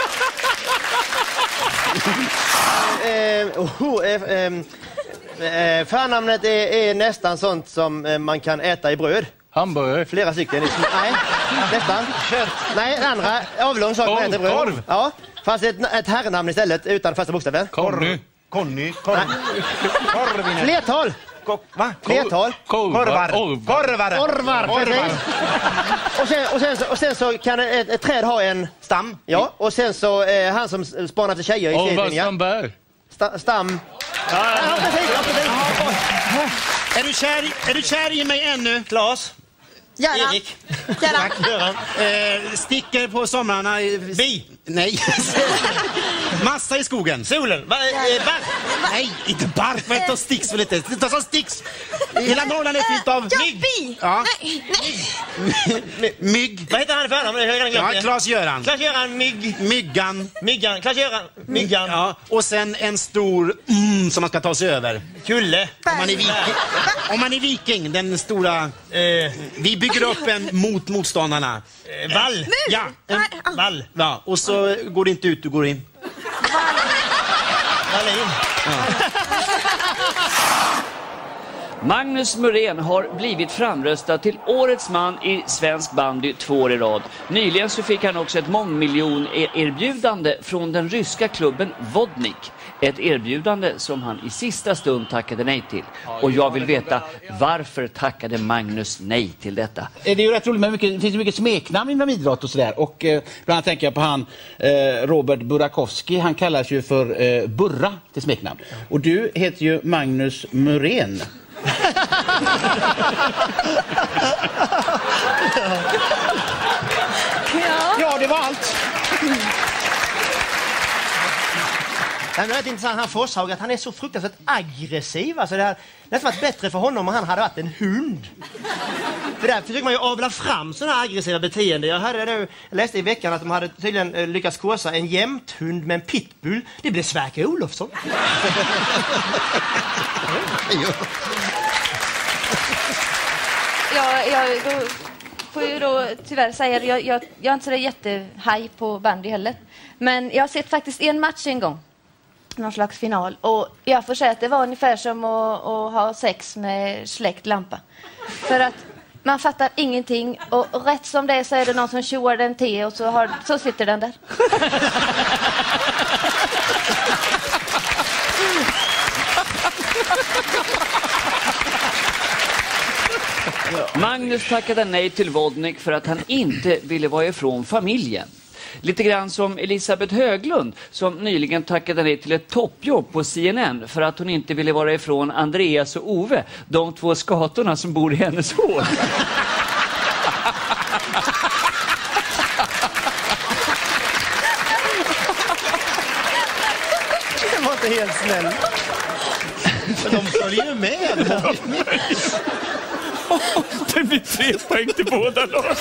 Eh, oh, eh, eh, eh, förnamnet är, är nästan sånt som eh, man kan äta i bröd. Hamburgare. Flera stycken. Nej, nästan. Nej, den andra avlång sak man äter i bröd. Korv. Ja, fast ett, ett herrnamn istället utan första bokstaven. Conny. Conny. Korv. Korvin. Flertal. Va? Flertal. Korvar. Korvar. Korvar. Precis. Och sen, och, sen så, och sen så kan ett, ett träd ha en stam. Ja, och sen så eh, han som spanar efter tjejer i serietidningar. Sta, stam. Ja, ja, precis, ja, precis. Är du kär, är du kär i mig ännu? Klas. Göran. Erik. Göran. Göran. Eh, sticker på somrarna. Vi. Nej. Massa i skogen. Solen. Va, eh, bark. Nej, inte bark. Vad heter sticks väl inte? Det tar som sticks. Hela Norrland är fyllt av mygg. Ja. Nej. Mygg. Vad heter han för namn? Ja, Klas-Göran. Klas-Göran, mygg. Myggan. Myggan. Klas-Göran, myggan. Ja, och sen en stor mm, som man ska ta sig över. Kulle. Om man är viking, om man är viking den stora... Eh. Vi bygger upp en mot motståndarna. Eh, vall. Ja, en vall. Ja, och så går det inte ut, du går in. Wallin. Ja. Magnus Muren har blivit framröstad till årets man i svensk bandy två år i rad. Nyligen så fick han också ett mångmiljon erbjudande från den ryska klubben Vodnik. Ett erbjudande som han i sista stund tackade nej till. Och jag vill veta, varför tackade Magnus nej till detta? Det är ju rätt roligt, men mycket, det finns ju mycket smeknamn inom idrott och sådär. Och eh, bland annat tänker jag på han eh, Robert Burakovsky. Han kallas ju för eh, Burra till smeknamn. Och du heter ju Magnus Muren. Ja. Ja, det var allt. Det är väldigt intressant, han Forshaug, att han är så fruktansvärt aggressiv. Alltså det hade nästan varit bättre för honom om han hade varit en hund. För där försöker man ju avla fram sådana här aggressiva beteende. Jag, hörde nu, jag läste i veckan att de hade tydligen lyckats kursa en jämthund med en pitbull. Det blev Sverker Olofsson. Ja, jag, då får ju då tyvärr säga att jag, jag, jag är inte så jättehaj på bandy heller. Men jag har sett faktiskt en match en gång. Någon slags final. Och jag får säga att det var ungefär som att, att ha sex med släckt lampa. För att man fattar ingenting. Och, och rätt som det är så är det någon som tjoar den till och så, har, så sitter den där. Magnus tackade nej till Vodnik för att han inte ville vara ifrån familjen. Lite grann som Elisabeth Höglund som nyligen tackade nej till ett toppjobb på C N N för att hon inte ville vara ifrån Andreas och Ove, de två skatorna som bor i hennes hår. Det var inte helt snäll. De följer ju med. Det blir tre poäng till båda lagen.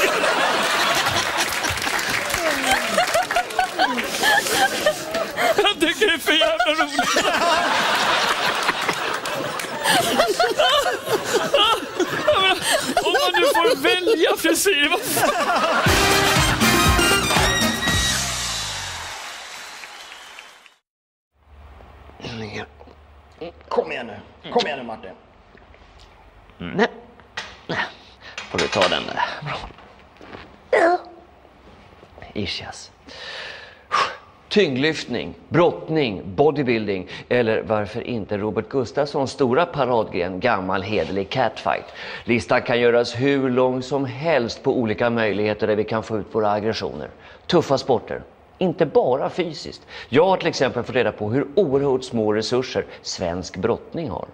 Jag tycker det är för jävla roligt. Om man nu får välja frisyr, vad fan? Kom igen nu. Kom igen nu, Martin. Mm. Nej. Får du ta den där. Bra. Ischias. Tyngdlyftning, brottning, bodybuilding eller varför inte Robert Gustafssons stora paradgren gammal hederlig catfight. Listan kan göras hur lång som helst på olika möjligheter där vi kan få ut våra aggressioner. Tuffa sporter, inte bara fysiskt. Jag har till exempel fått reda på hur oerhört små resurser svensk brottning har.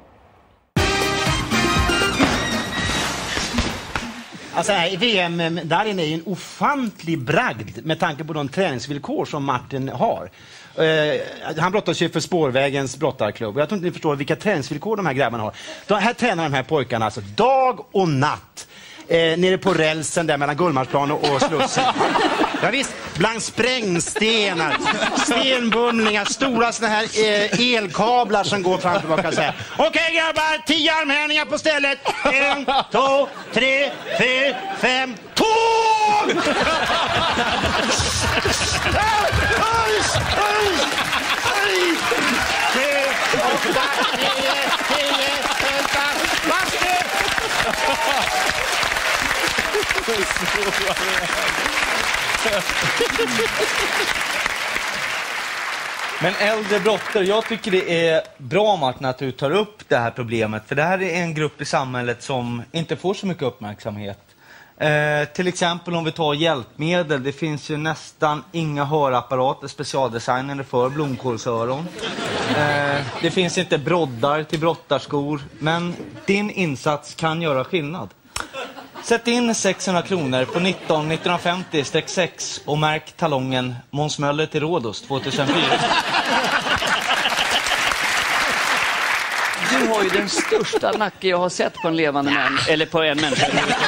Alltså, V M-medaljen är ju en ofantlig bragd med tanke på de träningsvillkor som Martin har. Uh, han brottas ju för Spårvägens brottarklubb. Jag tror inte ni förstår vilka träningsvillkor de här grabbarna har. De här tränar de här pojkarna alltså dag och natt. Eh, nere på rälsen där mellan Gullmarsplan och, och Slussen. Ja, visst, bland sprängstenar, stenbumlingar, stora såna här eh, elkablar som går fram och tillbaka så här. Okej okay, grabbar, tio armhävningar på stället. En, två, tre, fyra, fem, tåg! Tre, åtta, nio, tio, elva, varsågod! Men äldre brottare, jag tycker det är bra, Martin, att du tar upp det här problemet. För det här är en grupp i samhället som inte får så mycket uppmärksamhet. Eh, till exempel om vi tar hjälpmedel. Det finns ju nästan inga hörapparater specialdesignade för blomkålsöron. Eh, det finns inte broddar till brottarskor. Men din insats kan göra skillnad. Sätt in sexhundra kronor på nitton niohundrafemtio sex och märk talongen Måns Möller till Rhodos tjugohundrafyra. Du har ju den största nacke jag har sett på en levande män, eller på en människa.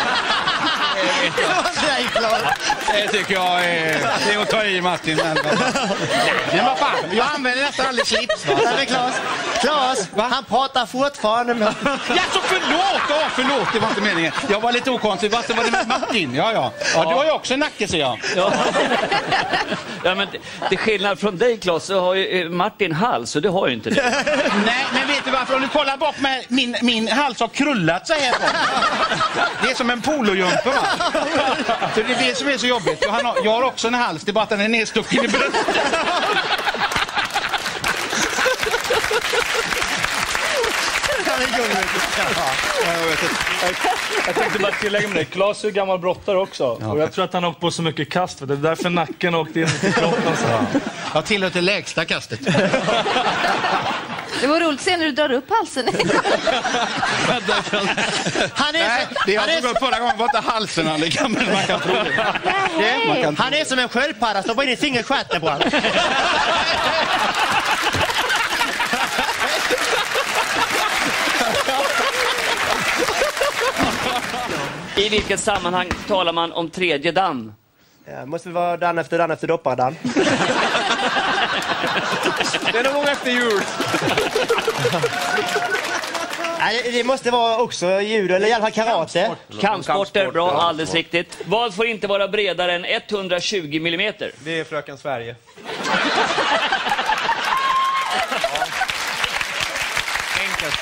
Det tycker jag är, det är att ta i, Martin. Men, men vad fan, jag använder nästan aldrig slips. Va? Nej, men Claes, Claes han pratar fortfarande med... Ja, så förlåt, ja, förlåt, det var inte meningen. Jag var lite okonstig, vad var det med Martin? Ja, ja. Ja, du har ju också en nacke, så jag. Ja. Ja, men till skillnad från dig, Claes, så har ju Martin hals, och det har ju inte det. Nej, men vet du varför? Om du kollar bak med min, min hals har krullat sig här. Det är som en polojumpa, va? Så det är det som är så jobbigt. Han har, jag har också en hals, det är bara att den är nedstucken i bröstet. Jag tänkte bara tillägga med det. Claes är gammal brottare också. Ja. Och jag tror att han har åkt på så mycket kast. För det är därför nacken åkte in i kroppen. Ja. Jag tillhör det lägsta kastet. Det var roligt att se när du drar upp halsen. Han är Nej, det jag tog upp förra gången var inte halsen, Annika, men man kan tro det. det man kan han är som en sköldpadda, stoppar in i fingerskärten på honom. I vilket sammanhang talar man om tredje dan? Ja, måste vi vara dan efter dan efter doppardan. Det är någon gång efter jul. Nej, det måste vara också judo eller i alla fall karate. Kampsporter, bra, alldeles riktigt. Vad får inte vara bredare än etthundratjugo millimeter? Det är Fröken Sverige. Enkelt.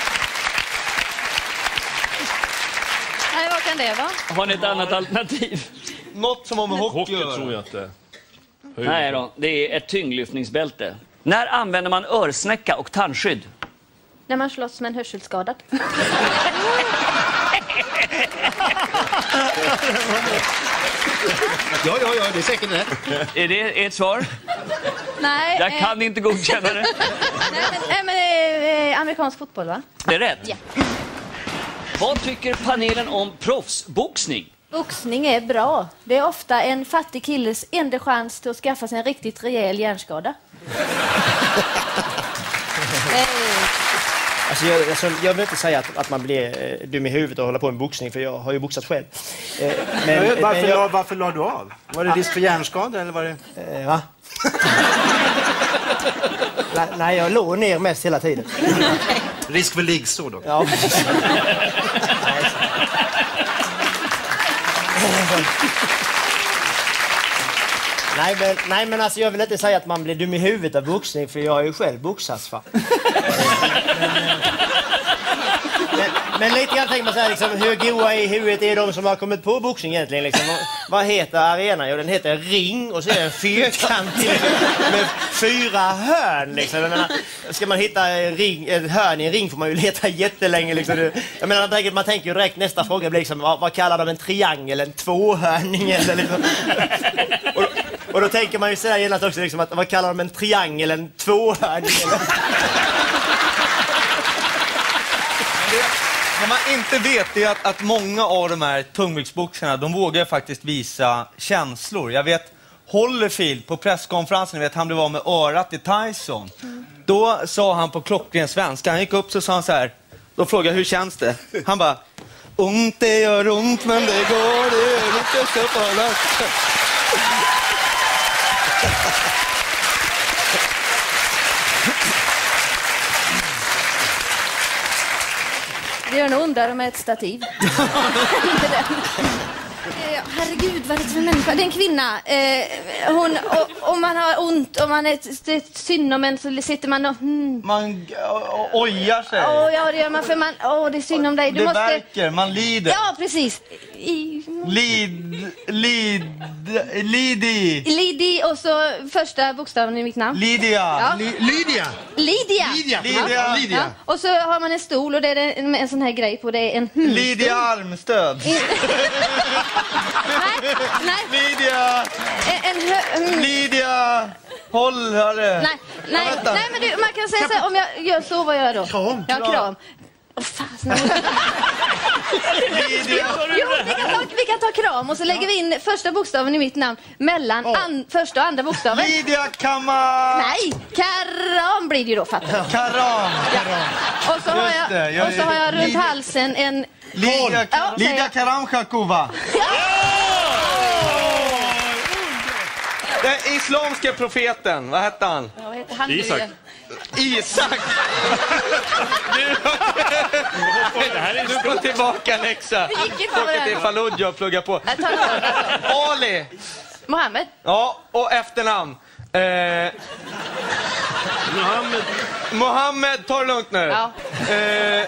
Nej, vad kan det vara? Har ni ett annat alternativ? Något som har med hockey Hockey gör. tror jag inte. Hur? Nej då, det är ett tyngdlyftningsbälte. När använder man örsnäcka och tandskydd? När man slåss med en hörselskadad. Ja, ja, ja, det är säkert rätt. Är det ett svar? Nej. Jag kan eh, inte godkänna det. Nej, men, nej, men det är amerikansk fotboll, va? Det är rätt. Ja. Vad tycker panelen om proffsboxning? Boxning är bra. Det är ofta en fattig killes enda chans till att skaffa sig en riktigt rejäl hjärnskada. Nej. Alltså jag, alltså jag vill inte säga att, att man blir eh, dum i huvudet och hålla på med boxning, för jag har ju boxat själv. Eh, men, Men, varför, men jag, la, varför la du av? Var det risk för hjärnskada eller var det... eh, va? Nej, nej, jag låg ner mest hela tiden. Risk för liggsår då? Ja. Nej, men, nej, men alltså jag vill inte säga att man blir dum i huvudet av boxning, för jag har ju själv boxats. För. men, men, men lite grann tänker man så här, liksom, hur goa i huvudet är de som har kommit på boxning egentligen? Liksom? Vad, vad heter arenan? Jo, den heter ring och så är det en fyrkant med fyra hörn. Liksom. Jag menar, ska man hitta en, ring, en hörn i en ring får man ju leta jättelänge. Liksom. Jag menar, man tänker, man tänker ju direkt, nästa fråga blir liksom, vad, vad kallar de en triangel, en tvåhörning? Eller liksom. och, och då tänker man ju säga genast också, liksom, att vad kallar de en triangel, en tvåhörning? Vad man inte vet är att, att många av de här tungviktsboxarna, de vågar faktiskt visa känslor. Jag vet Holyfield på presskonferensen, vet han blev av med örat i Tyson. Mm. Då sa han på klockren svenska, han gick upp så sa han så här, då frågade jag hur känns det? Han bara, ont det gör ont men det går, det är inte så farligt. Det gör nog ondare med ett stativ. Herregud, vad är det för människa? Det är en kvinna. Eh, hon, och, om man har ont, om man är, det är synd om en, så sitter man och... Hmm. Man ojar sig. Oh, ja, det gör man, för man... Åh, oh, det är synd om dig. Du det måste... verkar, man lider. Ja, precis. I... Lid... Lid... Lidi. Lidi och så första bokstaven i mitt namn. Lydia. Ja. Li- Lydia. Lydia. Lydia. Lydia. Ja. Lydia. Ja. Och så har man en stol och det är en, en sån här grej på. Det är en... Hmm. Lydia Armstöd. nej, nej. Lydia. En, en hö... mm. Lydia. Håll, hörru. Nej, nej, vänta. nej, men du, man kan säga så här, om jag gör så, vad gör jag då? Kram. Ja, kram. Åh, fan. Lydia. Jo, vi kan, ta, vi kan ta kram och så lägger vi in första bokstaven i mitt namn mellan an, första och andra bokstaven. Lydia Kamma. Nej, karam blir det ju då, fattar jag. Karam. Ja. Och så har Just det, jag, jag och så har jag runt Lydia- halsen en... Lydia, Ja, Lydia säger- Karamchakova. Den islamska profeten, vad hette han? Ja, vad heter han? Isak. Isak! Du, Det här är du får tillbaka läxa. Hur gick det för Åker varandra? till Fallujah och plugga på. Jag tar det. Ali! Mohammed. Ja, och efternamn. Eh, Mohammed. Mohammed, ta det lugnt nu. Ja. Eh,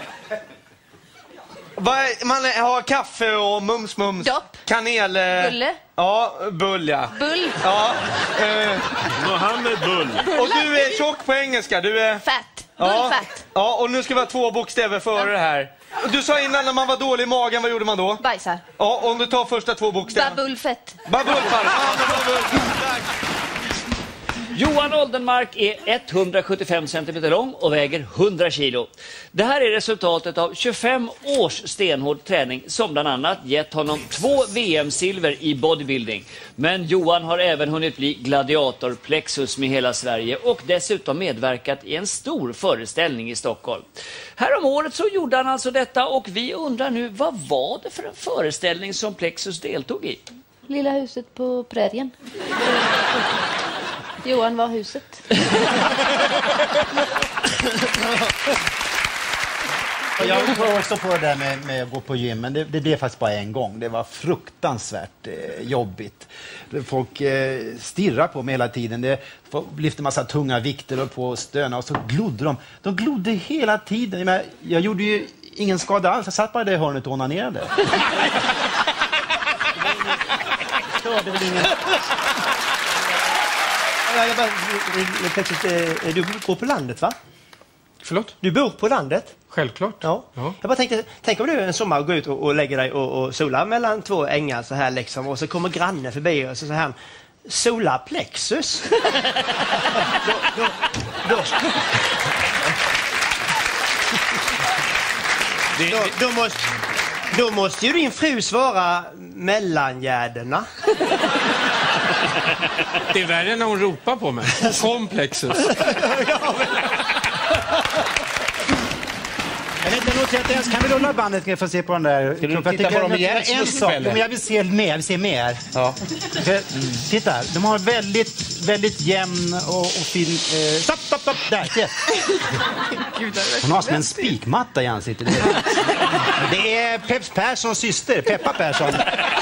vad- man har kaffe och mums mums. Dopp. Kanel. eh, Bulle. Ja, bull ja. Bull. Ja. Eh, Mohammed Bull. och du är tjock på engelska. Du är... Fat. Ja, Bullfat. ja, och nu ska vi ha två bokstäver före det här. Du sa innan när man var dålig i magen, vad gjorde man då? Bajsar. Ja, om du tar första två bokstäver. Babullfett. Babulfar. Ja, babull. Tack. Johan Oldenmark är etthundrasjuttiofem centimeter lång och väger hundra kilo. Det här är resultatet av tjugofem års stenhård träning som bland annat gett honom två V M-silver i bodybuilding. Men Johan har även hunnit bli gladiator plexus med hela Sverige och dessutom medverkat i en stor föreställning i Stockholm. Här om året så gjorde han alltså detta och vi undrar nu, vad var det för en föreställning som Plexus deltog i? Lilla huset på prärien. Johan var huset. Jag tror också på det där med, med att gå på gym, men det, det blev faktiskt bara en gång. Det var fruktansvärt eh, jobbigt. Folk eh, stirrar på mig hela tiden. Det lyfte massa tunga vikter och på stöna och så glodde de. De glodde hela tiden. Jag, jag gjorde ju ingen skada alls. Jag satt bara i det hörnet och onanerade. Det väl ingen... Jag bara, plötsligt, du bor på landet, va? Förlåt? Du bor på landet? Självklart. Ja. ja. Jag bara tänkte, tänk om du en sommar går ut och, och lägger dig och, och solar mellan två ängar så här liksom, och så kommer grannen förbi och så säger han, sola plexus. då, då, då. Det, då, då, måste, då måste ju din fru svara mellangärderna. Det är värre när hon ropar på mig. Komplexus. Jag vet inte nog att ens kan vi rulla bandet för att se på den där. Ska du titta på dem igen? En sak, men jag vill se mer, jag vill se mer. Ja. För, mm. Titta, de har väldigt, väldigt jämn och, och fin... Eh, stopp, stopp, stopp, där, se. Hon har som en spikmatta i ansiktet. Det är Peps Perssons syster, Peppa Persson.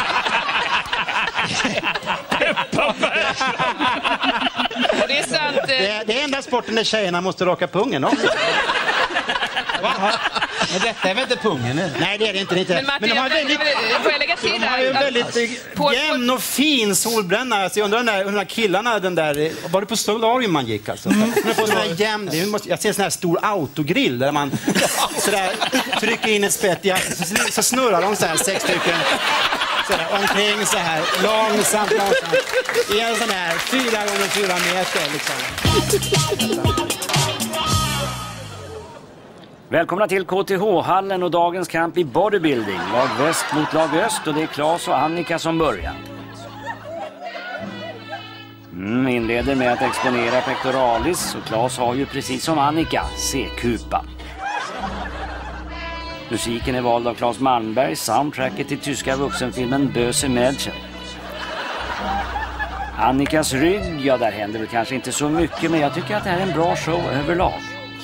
Peppa Persson! Och det är sant. Det, det är enda sporten där tjejerna måste raka pungen också. Va? Men detta är väl inte pungen? Nu? Nej, det är det inte. Det är inte. Men, Martin, men de har jag, väldigt, får jag lägga till de har ju väldigt på, jämn och fin solbränna. Alltså, jag undrar den där, den där killarna, den där, var det på solarium man gick alltså? Mm. Man får sån här jämn, det måste, jag ser en sån här stor autogrill där man sådär, trycker in ett spett i så, så snurrar de så här sex stycken sådär, omkring så här, långsamt, långsamt. I en sån här fyra gånger fyra meter liksom. Välkomna till K T H-hallen och dagens kamp i bodybuilding. Lag väst mot lag öst och det är Claes och Annika som börjar. Mm, inleder med att exponera pectoralis och Claes har ju precis som Annika C-kupa. Musiken är vald av Claes Malmberg, soundtracket till tyska vuxenfilmen Böse Mädchen. Annikas rygg, ja där händer väl kanske inte så mycket, men jag tycker att det här är en bra show överlag.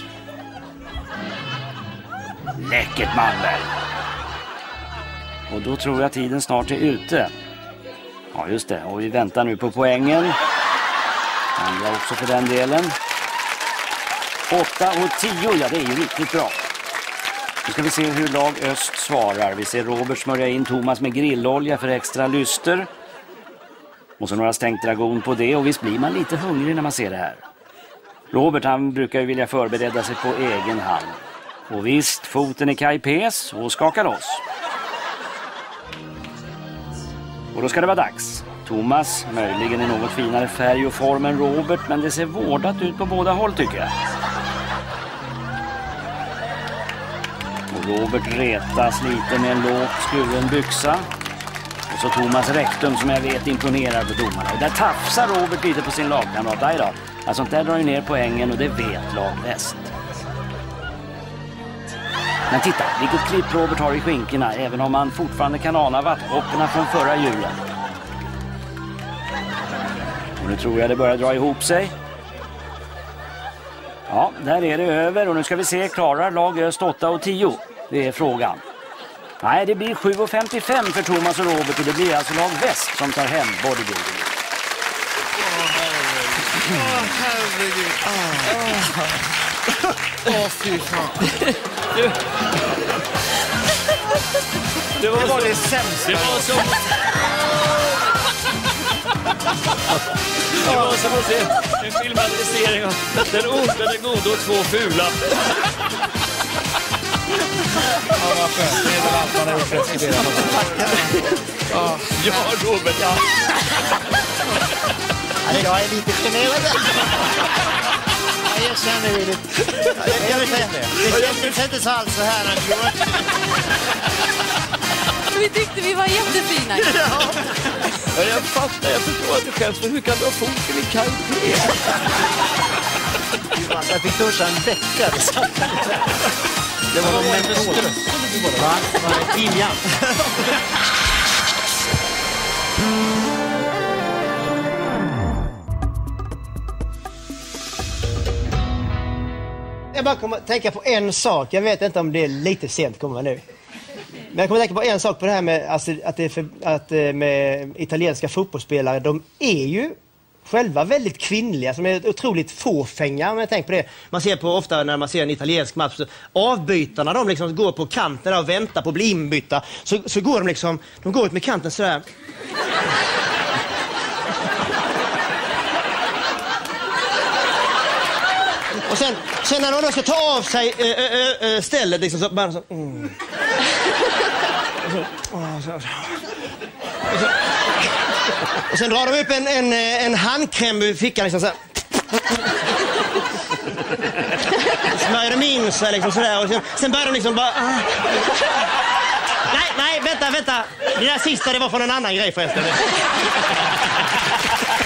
Läckert Malmberg. Och då tror jag tiden snart är ute. Ja just det, och vi väntar nu på poängen. Andra också för den delen. åtta och tio, ja det är ju riktigt bra. Nu ska vi se hur lag öst svarar. Vi ser Robert smörja in Thomas med grillolja för extra lyster. Och så några stängt dragon på det, och visst blir man lite hungrig när man ser det här. Robert han brukar ju vilja förbereda sig på egen hand. Och visst, foten är kajpes och skakar loss. Och då ska det vara dags. Thomas, möjligen i något finare färg och form än Robert, men det ser vårdat ut på båda håll tycker jag. Och Robert retas lite med en lågt skuren byxa. Och så Thomas rektum som jag vet imponerar på domarna. Och där tafsar Robert lite på sin lagkamrat. Där då. Alltså där drar ju ner poängen och det vet lag väst. Men titta, vilket klipp Robert har i skinkorna, även om man fortfarande kan ana vattbockarna från förra julen. Och nu tror jag det börjar dra ihop sig. Ja, där är det över och nu ska vi se, klarar lag öst åtta och tio? Det är frågan. Nej, det blir sju och femtiofem för Thomas och Robert och det blir alltså lag väst som tar hem bodybuilding. Åh, herregud. Åh, fy fan. Du... Det var, det, var så... det sämsta. Det var som... Det var som att se en filmatisering av Den onda, den goda och två fula. Ja, vad skönt. Det är väl allt man har gjort preskriberat. Ja, ja, Robert. Ja. Jag är lite generad. Jag känner det lite. Jag vill säga det. Det känns inte alls så här när du går. Vi tyckte vi var jättefina. Ja. Ja, jag fattar. Jag förstår att du skäms. Men hur kan du ha foten i kajpé? Jag fick duscha en vecka. Det var någon mentol. Va? Det var timjan. jag bara kommer att tänka på en sak. Jag vet inte om det är lite sent kommer nu. Men jag kommer att tänka på en sak på det här med, alltså, att det är för, att, med italienska fotbollsspelare. De är ju själva väldigt kvinnliga, som är otroligt fåfänga om jag tänker på det. Man ser på ofta när man ser en italiensk match, så avbytarna de liksom går på kanten och väntar på att bli inbytta. Så, så går de liksom, de går ut med kanten sådär. Och sen, sen när de då ska ta av sig äh, äh, äh, stället liksom så bara så... Mm. Och, så, åh, så, så. Och, så, och sen drar de upp en, en, en handkräm ur fickan liksom så här. Smörjer de in sig liksom sådär. Och sen, sen börjar de liksom bara... Ah. Nej, nej, vänta, vänta. Det där sista det var från en annan grej förresten.